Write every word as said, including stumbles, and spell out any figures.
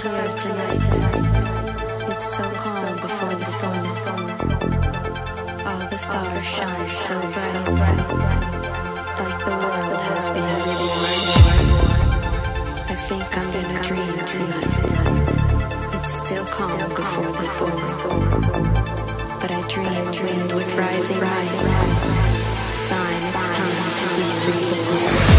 here tonight. It's so calm before the storm. All the stars shine so bright, like the world has been reborn. I think I'm in a dream tonight. It's still calm before the storm, but I dream wind with rising light. Sign it's time to be reborn.